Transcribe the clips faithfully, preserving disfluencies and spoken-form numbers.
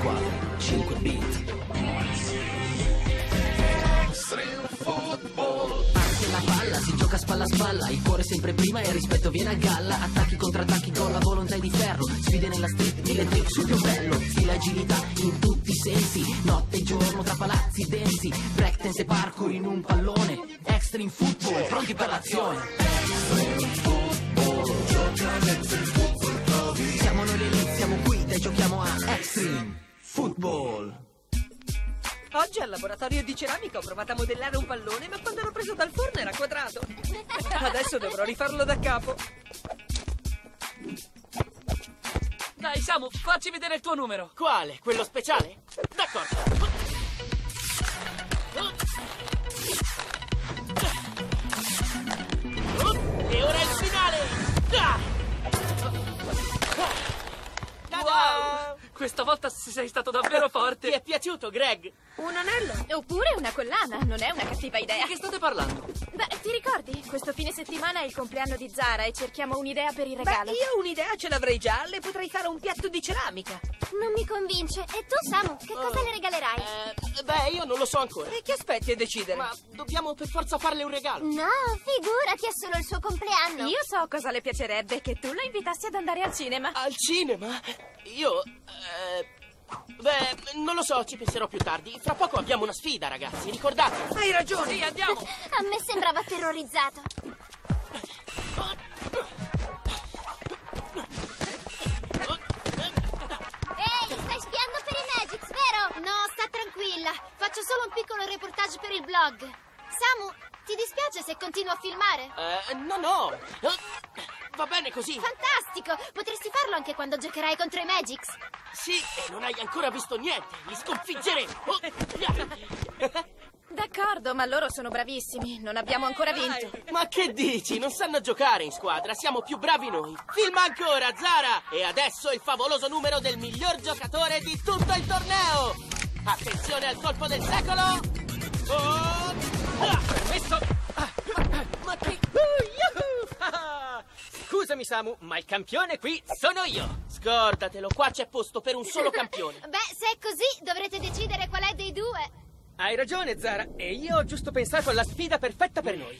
squadre, cinque beat. Parte la palla, si gioca spalla a spalla, il cuore sempre prima e il rispetto viene a galla. Attacchi, contrattacchi con la volontà di ferro, sfide nella street, mille trick sul più bello. Stile agilità in tutti i sensi, notte e giorno tra palazzi densi. Breakdance e parkour in un pallone, Extreme Football, pronti per l'azione. Extreme Football, gioca Extreme Football. Siamo noi l'elite, siamo qui e giochiamo a Extreme Football. Oggi al laboratorio di ceramica ho provato a modellare un pallone, ma quando l'ho preso dal forno era quadrato. Adesso dovrò rifarlo da capo. Dai, Samu, facci vedere il tuo numero. Quale? Quello speciale? D'accordo. E ora il finale! Ah! Wow! Questa volta sei stato davvero forte. Ti è piaciuto, Greg? Un anello? Oppure una collana, non è una cattiva idea. Di che state parlando? Beh, ti ricordi? Questo fine settimana è il compleanno di Zara e cerchiamo un'idea per il Beh, regalo. io un'idea ce l'avrei già, le potrei fare un piatto di ceramica. Non mi convince. E tu, Samu, che cosa le regalerai? Eh, beh, io non lo so ancora. E che aspetti a decidere? Ma dobbiamo per forza farle un regalo. No, figurati, è solo il suo compleanno. Io so cosa le piacerebbe, che tu lo invitassi ad andare al cinema. Al cinema? Io... Eh, beh, non lo so, ci penserò più tardi. Fra poco abbiamo una sfida, ragazzi, ricordate? Hai ragione. Sì, andiamo. A me sembrava terrorizzato. Ehi, stai spiando per i Magix, vero? No, sta tranquilla. Faccio solo un piccolo reportage per il blog. Samu, ti dispiace se continuo a filmare? Eh, no, no. Eh, va bene così. Fantastico! Potresti farlo anche quando giocherai contro i Magix. Sì, e non hai ancora visto niente. Li sconfiggeremo. Oh. D'accordo, ma loro sono bravissimi, non abbiamo ancora vinto. Ma che dici? Non sanno giocare in squadra, siamo più bravi noi. Filma ancora, Zara! E adesso il favoloso numero del miglior giocatore di tutto il torneo! Attenzione al colpo del secolo! Oh! Ah! Questo... Ma che... Scusami, Samu, ma il campione qui sono io. Scordatelo, qua c'è posto per un solo campione. Beh, se è così, dovrete decidere qual è dei due. Hai ragione, Zara, e io ho giusto pensato alla sfida perfetta per noi.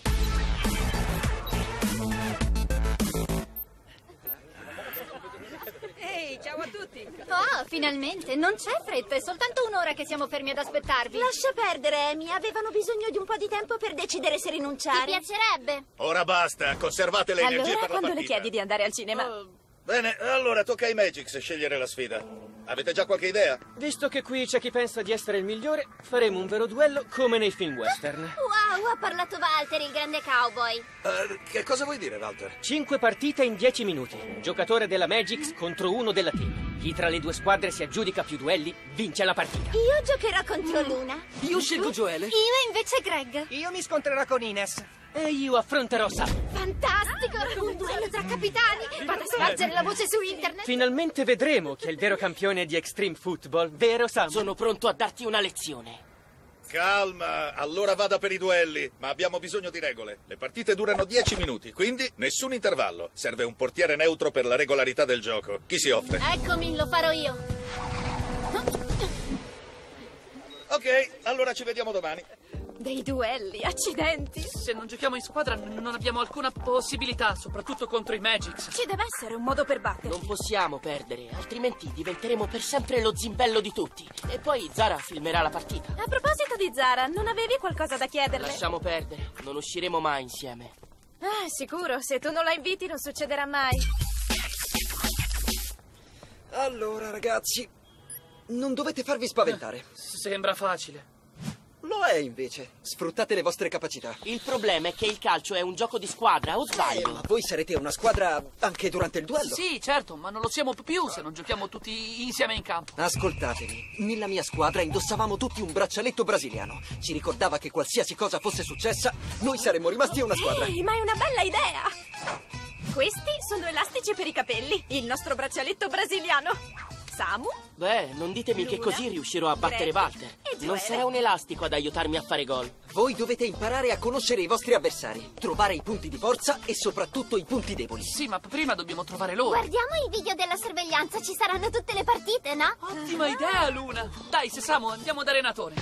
Ehi, ciao a tutti. Oh, finalmente, non c'è fretta, è soltanto un'ora che siamo fermi ad aspettarvi. Lascia perdere, Amy, avevano bisogno di un po' di tempo per decidere se Ti rinunciare. piacerebbe? Ora basta, conservate le energie Allora, per la quando le partita. chiedi di andare al cinema? Oh, Bene, allora tocca ai Magix scegliere la sfida. Avete già qualche idea? Visto che qui c'è chi pensa di essere il migliore, faremo un vero duello come nei film western. Wow, ha parlato Walter, il grande cowboy. Eh, che cosa vuoi dire, Walter? Cinque partite in dieci minuti. Un giocatore della Magix contro uno della team. Chi tra le due squadre si aggiudica più duelli vince la partita. Io giocherò contro Luna. Io scelgo Joele. Io invece Greg. Io mi scontrerò con Ines. E io affronterò Sam. Fantastico! Un duello tra capitani! Vado a spargere la voce su internet! Finalmente vedremo chi è il vero campione di Extreme Football, vero Sam? sono pronto a darti una lezione. Calma, allora vada per i duelli. Ma abbiamo bisogno di regole. Le partite durano dieci minuti, quindi nessun intervallo. Serve un portiere neutro per la regolarità del gioco. Chi si offre? Eccomi, lo farò io. Ok, allora ci vediamo domani. Dei duelli, accidenti. Se non giochiamo in squadra n- non abbiamo alcuna possibilità, soprattutto contro i Magix. Ci deve essere un modo per batterli. Non possiamo perdere, altrimenti diventeremo per sempre lo zimbello di tutti. E poi Zara filmerà la partita. A proposito di Zara, non avevi qualcosa da chiederle? Lasciamo perdere, non usciremo mai insieme. Ah, sicuro, se tu non la inviti non succederà mai. Allora, ragazzi, non dovete farvi spaventare. Sembra facile. Lo è, invece. Sfruttate le vostre capacità. Il problema è che il calcio è un gioco di squadra, o Eh, sbaglio? ma voi sarete una squadra anche durante il duello. Sì, certo, ma non lo siamo più se non giochiamo tutti insieme in campo. Ascoltatemi, nella mia squadra indossavamo tutti un braccialetto brasiliano. Ci ricordava che qualsiasi cosa fosse successa, noi saremmo rimasti una squadra. Ehi, ma è una bella idea! Questi sono elastici per i capelli, il nostro braccialetto brasiliano. Samu. Beh, non ditemi Luna, che così riuscirò a battere Greg Walter. e Non Joele. sarà un elastico ad aiutarmi a fare gol. Voi dovete imparare a conoscere i vostri avversari, trovare i punti di forza e soprattutto i punti deboli. Sì, ma prima dobbiamo trovare loro. Guardiamo i video della sorveglianza, ci saranno tutte le partite, no? Ottima idea, Luna. Dai, Sesamo, andiamo da allenatore.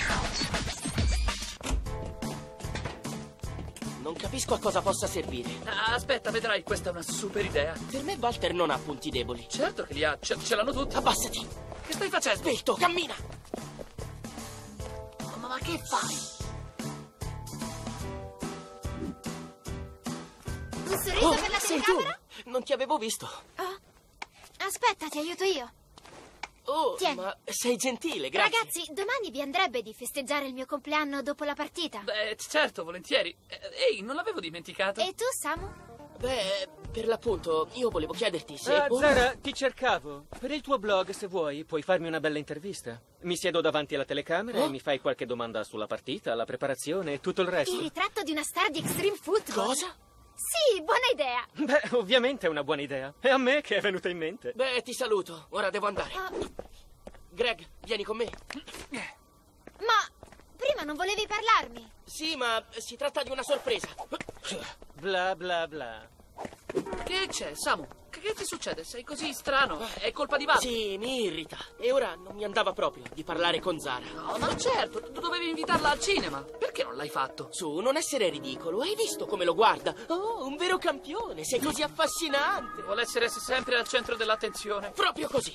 Non capisco a cosa possa servire. Ah, aspetta, vedrai, questa è una super idea. Per me Walter non ha punti deboli. Certo che li ha, ce, ce l'hanno tutti. Abbassati. Che stai facendo? Svelto, cammina. Ma, ma che fai? Un sorriso Oh, per la sei tu. telecamera? Non ti avevo visto. Oh. Aspetta, ti aiuto io. Oh, Tieni. ma sei gentile, grazie. Ragazzi, domani vi andrebbe di festeggiare il mio compleanno dopo la partita? Beh, certo, volentieri. Eh, Ehi, non l'avevo dimenticato. E tu, Samu? Beh, per l'appunto, io volevo chiederti se... Ah, oh, Zara, ti cercavo. Per il tuo blog, se vuoi, puoi farmi una bella intervista. Mi siedo davanti alla telecamera Oh. e mi fai qualche domanda sulla partita, la preparazione e tutto il Il resto. ritratto di una star di Extreme Football. Cosa? Sì, buona idea. Beh, ovviamente è una buona idea. È a me che è venuta in mente. Beh, ti saluto. Ora devo andare. Oh, Greg, vieni con me. ma prima non volevi parlarmi? Sì, ma si tratta di una sorpresa. Bla bla bla. Che c'è, Samu? Che, che ti succede? Sei così strano. È colpa di Walter. Sì, mi irrita. E ora non mi andava proprio di parlare con Zara. No, ma certo, tu dovevi invitarla al cinema. Perché non l'hai fatto? Su, non essere ridicolo. Hai visto come lo guarda? Oh, un vero campione. Sei così affascinante. Vuole essere sempre al centro dell'attenzione. Proprio così.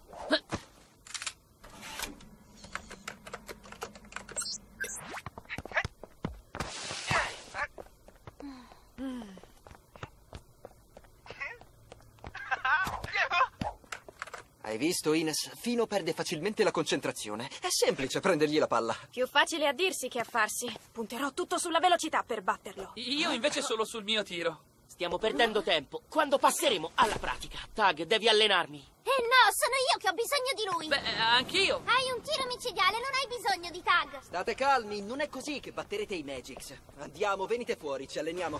Hai visto, Ines? Fino perde facilmente la concentrazione. È semplice prendergli la palla. Più facile a dirsi che a farsi. Punterò tutto sulla velocità per batterlo. Io invece solo sul mio tiro. Stiamo perdendo tempo. Quando passeremo alla pratica? Tag, devi allenarmi. Eh no, sono io che ho bisogno di lui. Beh, anch'io. Hai un tiro micidiale, non hai bisogno di Tag. State calmi, non è così che batterete i Magics. Andiamo, venite fuori, ci alleniamo.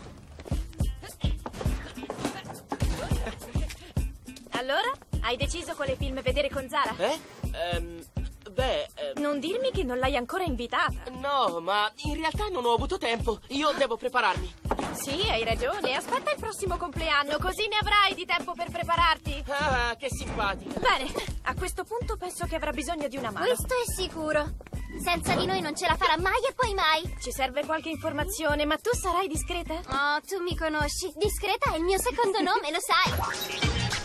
Allora? Hai deciso quale film vedere con Zara? Eh? Ehm, beh... ehm, Non dirmi che non l'hai ancora invitata. no, ma in realtà non ho avuto tempo. Io devo prepararmi. Sì, hai ragione. Aspetta il prossimo compleanno, così ne avrai di tempo per prepararti. Ah, che simpatica. Bene, a questo punto penso che avrà bisogno di una mano. Questo è sicuro. Senza di noi non ce la farà mai e poi mai. Ci serve qualche informazione, ma tu sarai discreta? Oh, tu mi conosci. Discreta è il mio secondo nome, lo sai.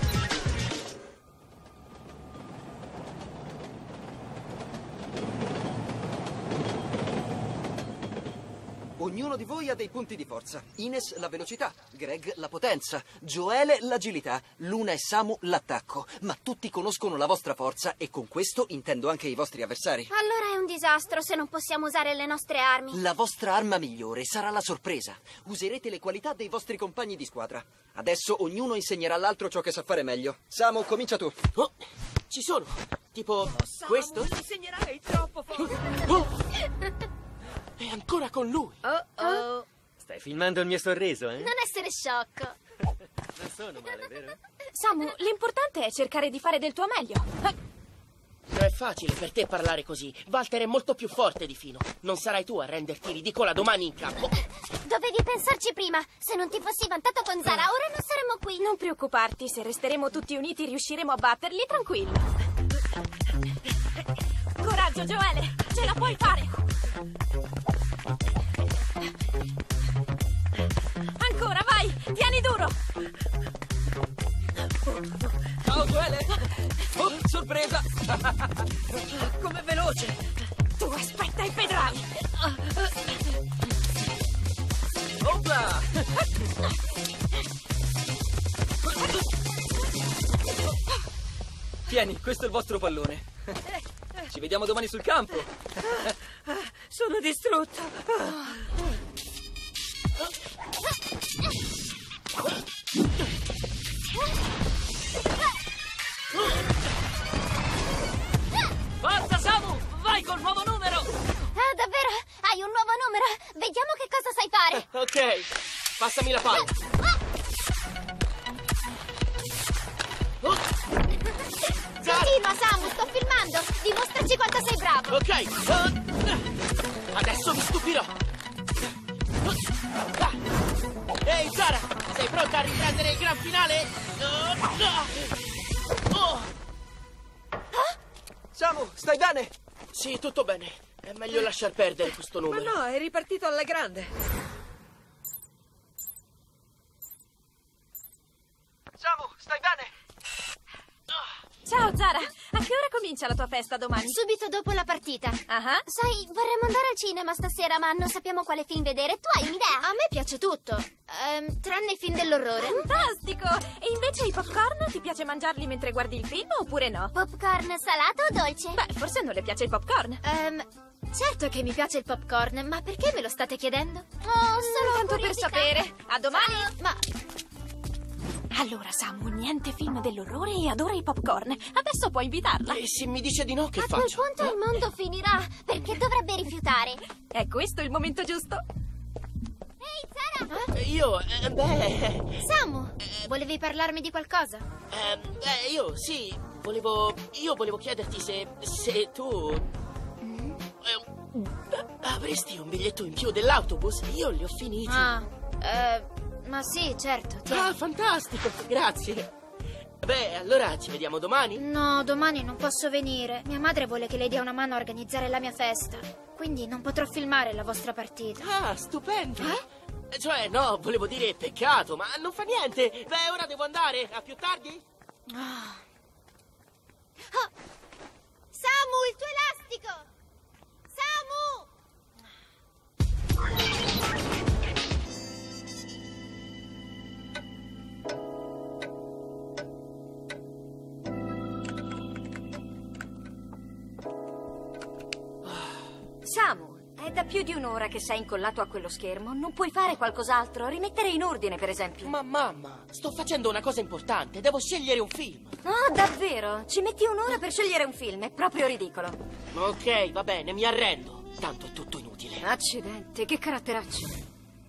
Ognuno di voi ha dei punti di forza. Ines la velocità, Greg la potenza, Joele l'agilità, Luna e Samu l'attacco. Ma tutti conoscono la vostra forza e con questo intendo anche i vostri avversari. Allora è un disastro se non possiamo usare le nostre armi. La vostra arma migliore sarà la sorpresa. Userete le qualità dei vostri compagni di squadra. Adesso ognuno insegnerà all'altro ciò che sa fare meglio. Samu, comincia tu. Oh, ci sono. Tipo questo? Mi insegnerai troppo forte. Oh! È ancora con lui. Oh oh. Stai filmando il mio sorriso, eh? Non essere sciocco. Non sono male, vero? Samu, l'importante è cercare di fare del tuo meglio. Non è facile per te parlare così. Walter è molto più forte di Fino. Non sarai tu a renderti ridicola domani in campo. Dovevi pensarci prima. Se non ti fossi vantato con Zara, ora non saremmo qui. Non preoccuparti, se resteremo tutti uniti riusciremo a batterli, tranquillo. Coraggio, Joele, ce la puoi fare. Ancora, vai, tieni duro. Ciao, Joele. Oh, sorpresa. Com'è veloce. Tu aspetta e vedrai. Opla. Tieni, questo è il vostro pallone. Ci vediamo domani sul campo. Sono distrutta. Forza, Samu! Vai col nuovo numero! Ah, davvero? Hai un nuovo numero? Vediamo che cosa sai fare. Ok, passami la palla. Oh. Zara! bravo! Ok. Adesso mi stupirò. Ehi, Zara, sei pronta a riprendere il gran finale? Oh. Samu, stai bene? Sì, tutto bene. È meglio lasciar perdere questo Ma numero. no, è ripartito alla grande. Samu, stai bene? Ciao Zara, a che ora comincia la tua festa domani? Subito dopo la partita. Ah, Sai, vorremmo andare al cinema stasera, ma non sappiamo quale film vedere. Tu hai un'idea? A me piace tutto, Ehm, tranne i film dell'orrore. fantastico! E invece i popcorn ti piace mangiarli mentre guardi il film oppure no? Popcorn salato o dolce? Beh, forse non le piace il popcorn. Ehm, certo che mi piace il popcorn, ma perché me lo state chiedendo? Oh, solo Tanto per curiosità. sapere. A domani! Ciao. Ma Allora, Samu, niente film dell'orrore e adora i popcorn. Adesso puoi invitarla. E se mi dice di no, che a quel faccio? punto il mondo finirà, perché dovrebbe rifiutare. È questo il momento giusto? Ehi, Zara! Eh, Io, eh, beh... Samu, volevi parlarmi di qualcosa? eh, beh, io, sì, volevo... Io volevo chiederti se... se tu... eh, avresti un biglietto in più dell'autobus? Io li ho finiti. Ah, eh, ma sì, certo, tieni. Ah, fantastico, grazie. Beh, allora ci vediamo domani? No, domani non posso venire. Mia madre vuole che le dia una mano a organizzare la mia festa. Quindi non potrò filmare la vostra partita. Ah, stupendo. Eh? Cioè, no, volevo dire peccato, ma non fa niente. Beh, ora devo andare. A più tardi? Ah. Ah. Samu, il tuo elastico! Samu! Samu, è da più di un'ora che sei incollato a quello schermo. Non puoi fare qualcos'altro? Rimettere in ordine, per esempio. Ma mamma, sto facendo una cosa importante. Devo scegliere un film. Ah, davvero? Ci metti un'ora per scegliere un film? È proprio ridicolo. Ok, va bene, mi arrendo. Tanto è tutto inutile. Accidenti, che caratteraccio.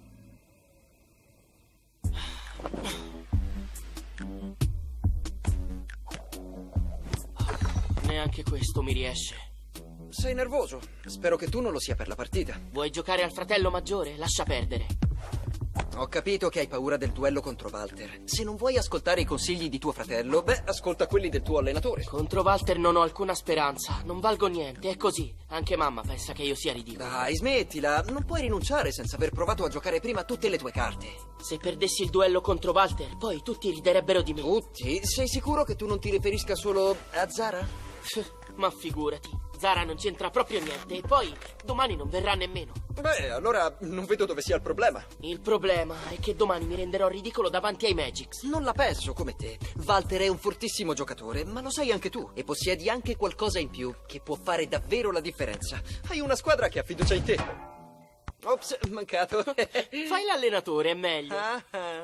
Neanche questo mi riesce. Sei nervoso. Spero che tu non lo sia per la partita. Vuoi giocare al fratello maggiore? Lascia perdere. Ho capito che hai paura del duello contro Walter. Se non vuoi ascoltare i consigli di tuo fratello, beh, ascolta quelli del tuo allenatore. Contro Walter non ho alcuna speranza. Non valgo niente, è così. Anche mamma pensa che io sia ridicolo. Dai, smettila. Non puoi rinunciare senza aver provato a giocare prima tutte le tue carte. Se perdessi il duello contro Walter, poi tutti riderebbero di me. Tutti? Sei sicuro che tu non ti riferisca solo a Zara? Ma figurati, Zara non c'entra proprio niente e poi domani non verrà nemmeno. Beh, allora non vedo dove sia il problema. Il problema è che domani mi renderò ridicolo davanti ai Magics. Non la penso come te. Walter è un fortissimo giocatore, ma lo sai anche tu. E possiedi anche qualcosa in più che può fare davvero la differenza. Hai una squadra che ha fiducia in te. Ops, mancato. Fai l'allenatore, è meglio. Ah, ah.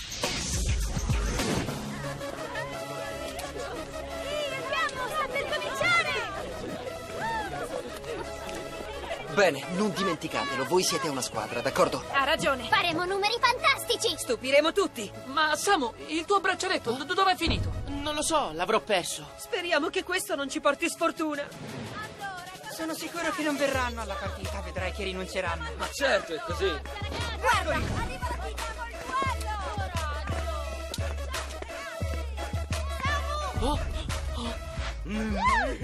Bene, non dimenticatelo, voi siete una squadra, d'accordo? Ha ragione. Faremo numeri fantastici! Stupiremo tutti. Ma Samu, il tuo braccialetto, d- dove è finito? Non lo so, l'avrò perso. Speriamo che questo non ci porti sfortuna. Sono sicuro che non verranno alla partita, vedrai che rinunceranno. Ma certo, è così. Guarda, arriva la pizza con il Oh, oh. I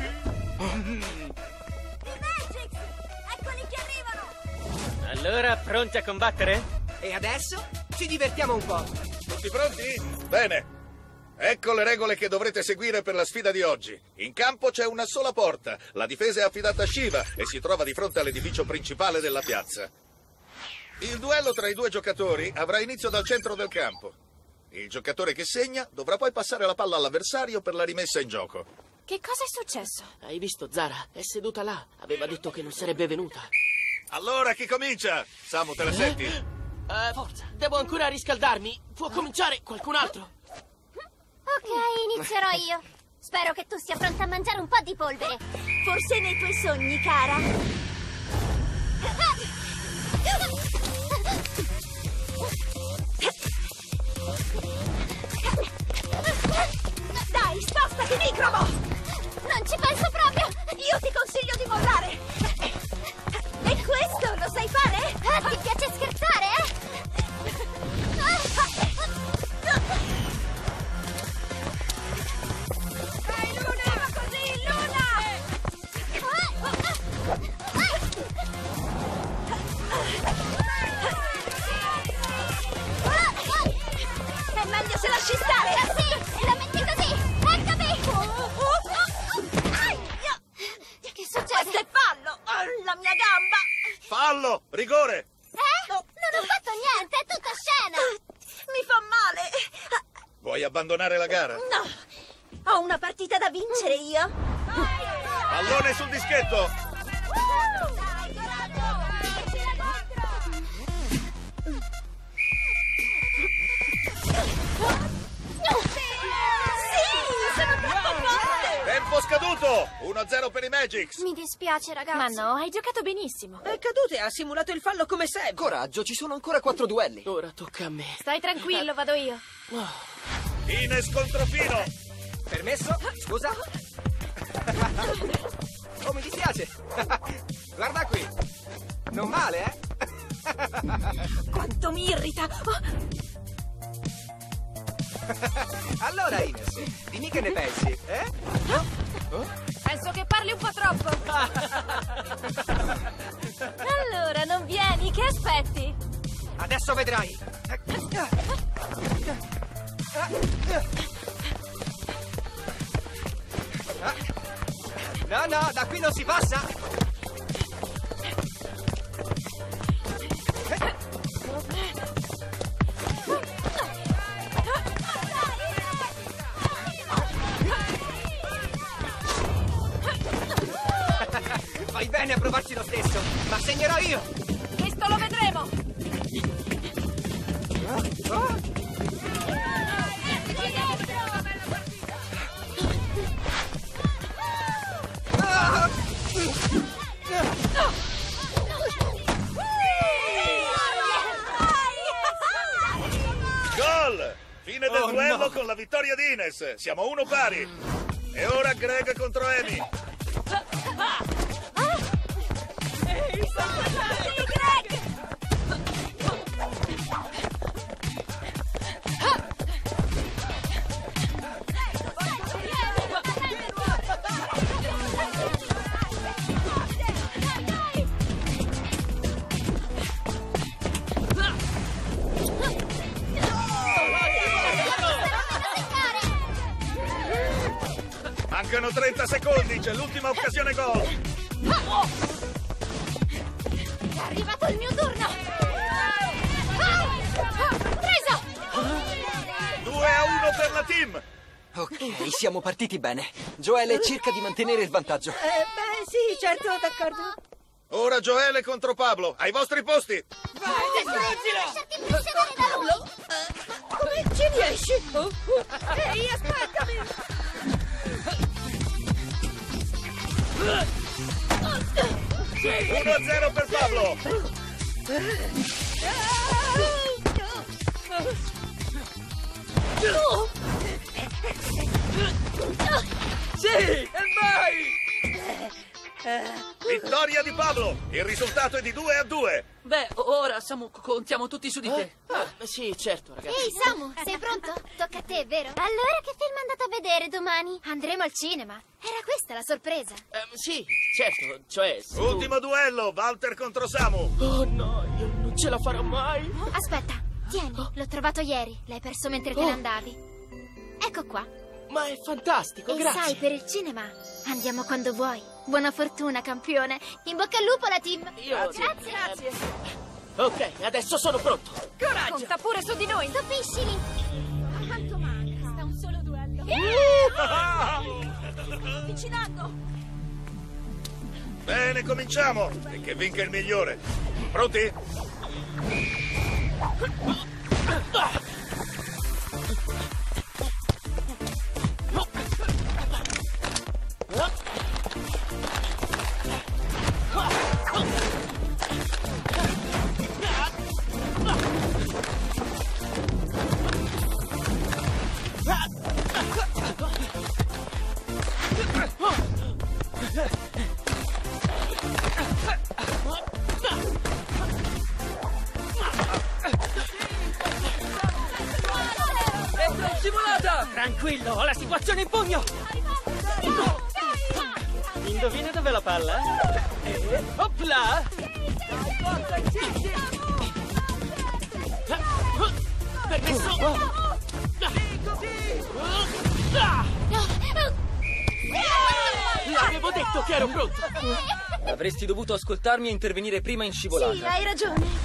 Magics! Eccoli che arrivano! Allora, pronti a combattere? E adesso ci divertiamo un po'. Tutti pronti? Bene. Ecco le regole che dovrete seguire per la sfida di oggi. In campo c'è una sola porta. La difesa è affidata a Shiva e si trova di fronte all'edificio principale della piazza. Il duello tra i due giocatori avrà inizio dal centro del campo. Il giocatore che segna dovrà poi passare la palla all'avversario per la rimessa in gioco. Che cosa è successo? Hai visto Zara? È seduta là. Aveva detto che non sarebbe venuta. Allora chi comincia? Samu, te la senti? Eh, Forza. Devo ancora riscaldarmi. Può cominciare qualcun altro? Ok, inizierò io. Spero che tu sia pronta a mangiare un po' di polvere. Forse nei tuoi sogni, cara. Dai, spostati, microbo! Non ci penso proprio! Io ti consiglio di mollare! Ah, ti piace scherzare, eh? Dai, Luna! Così, Luna! È meglio se lasci stare! Sì, la metti così! Eccomi! Che succede? Questo è fallo! Oh, la mia gamba! Fallo! Rigore! Eh? Non ho fatto niente, è tutta scena! Mi fa male! Vuoi abbandonare la gara? No! Ho una partita da vincere io! Pallone sul dischetto! Dai, coraggio! Sì! Sono troppo forte! Tempo scaduto! uno a zero per i Magics! Mi dispiace, ragazzi. Ma no, hai giocato benissimo. È caduto e ha simulato il fallo come sempre! Coraggio, ci sono ancora quattro duelli. Ora tocca a me. Stai tranquillo, vado io. Ines contro Fino! Permesso? Scusa? Oh, mi dispiace. Guarda qui. Non male, eh? Quanto mi irrita! Oh, Allora, Ines, dimmi che ne pensi, eh? Penso che parli un po' troppo. Allora, non vieni? Che aspetti? Adesso vedrai. No, no, da qui non si passa. Fai bene a provarci lo stesso, ma segnerò io. Questo lo vedremo. Gol! Fine del Oh, duello no. con la vittoria di Ines. Siamo uno pari. E ora Greg contro Amy. Mancano trenta secondi, c'è l'ultima occasione gol. È arrivato il mio turno! Ah! Preso! due a uno per la team. Ok, siamo partiti bene. Joele cerca di mantenere il vantaggio. Eh, beh, sì, certo, d'accordo. Ora Joele contro Pablo. Ai vostri posti. Non lasciarti impressionare da lui! Come ci riesci? Oh, oh. Ehi, aspettami! uno a zero per Pablo. Sì! E vai! Vittoria di Pablo. Il risultato è di due a due. Beh, ora Samu, contiamo tutti su di te. Ah, sì, certo, ragazzi. Ehi, Samu, sei pronto? Tocca a te, vero? Allora che film andate a vedere domani? Andremo al cinema. Era questa la sorpresa. Eh, sì, certo, cioè... se tu- Ultimo duello, Walter contro Samu. Oh no, io non ce la farò mai. Aspetta, tieni, l'ho trovato ieri. L'hai perso mentre te Oh. ne andavi. Ecco qua. Ma è fantastico, E grazie. sai, per il cinema andiamo quando vuoi. Buona fortuna, campione. In bocca al lupo, la team. Io- Grazie. Grazie. Ok, adesso sono pronto. Coraggio! Conta pure su di noi. Stupiscili. Quanto manca? Sta un solo duello. Avvicinando. Bene, cominciamo. E che vinca il migliore. Pronti? Tranquillo, ho la situazione in pugno! Indovina dov'è la palla? E... Opla! Permesso! L'avevo detto che ero pronto! Avresti dovuto ascoltarmi e intervenire prima in scivolata. Sì, hai ragione.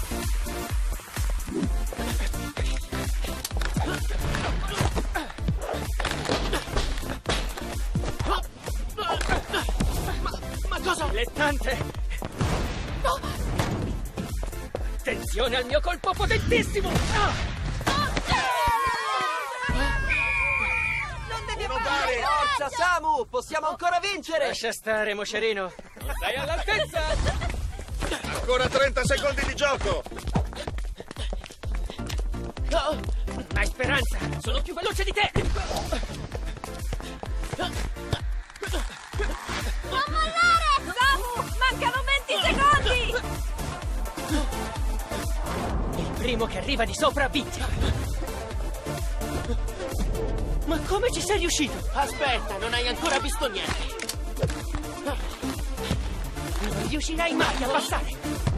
Ma cosa? Dilettante! No! Attenzione al mio colpo potentissimo! Ah! Forza, Samu! Possiamo ancora vincere! Lascia stare, moscerino! Sei all'altezza! Ancora trenta secondi di gioco! Oh, hai speranza! Sono più veloce di te! Non mollare! Samu! Mancano venti secondi! Il primo che arriva di sopra vince! Ma come ci sei riuscito? Aspetta, non hai ancora visto niente. Non riuscirai mai a passare.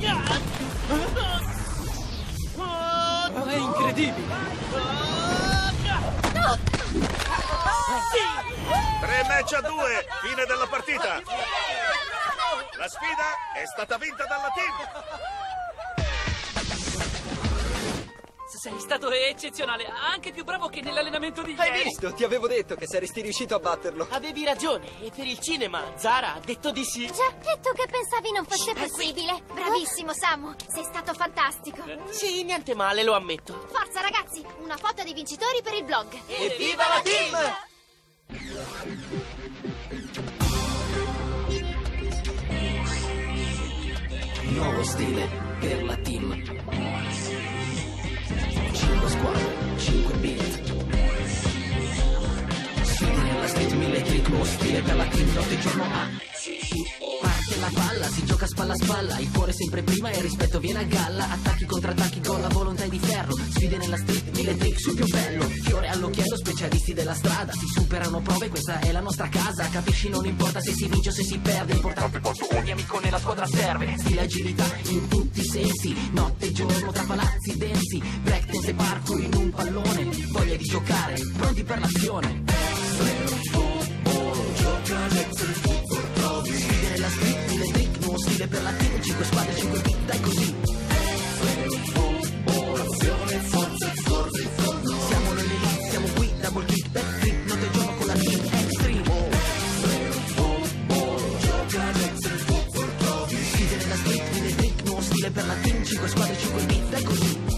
È incredibile. Tre match a due, fine della partita. La sfida è stata vinta dalla team. Sei stato eccezionale, anche più bravo che nell'allenamento di Hai ieri. visto? Ti avevo detto che saresti riuscito a batterlo. Avevi ragione, e per il cinema Zara ha detto di sì. Già, e tu che pensavi non fosse possibile? Bravissimo, Samu, sei stato fantastico. Sì, niente male, lo ammetto. Forza, ragazzi, una foto dei vincitori per il blog. Evviva la team! Nuovo stile per la team. cinque squadre, cinque beat. Sfide nella street, mille trick, nuovo stile per la team, notte e giorno A. Parte la palla, si gioca spalla a spalla, il cuore sempre prima e il rispetto viene a galla. Attacchi, contrattacchi con la volontà di ferro. Sfide nella street, mille trick sul più bello. Fiore all'occhiello, specialisti della strada. Si superano prove, questa è la nostra casa. Capisci, non importa se si vince o se si perde, importante quanto ogni amico nella squadra serve. Stile, agilità in tutti i sensi, notte e giorno tra palazzi densi. Breakdance e parkour in un pallone, voglia di giocare, pronti per l'azione. Sfide nella street, mille trick, nuovo stile per la team. Cinque squadre, cinque beat, dai così. Siamo noi l'elite, siamo qui, double kick, backflip, notte e giorno con la team Extreme. Sfide nella street, mille trick, nuovo stile per la team. Cinque squadre, cinque beat, dai così.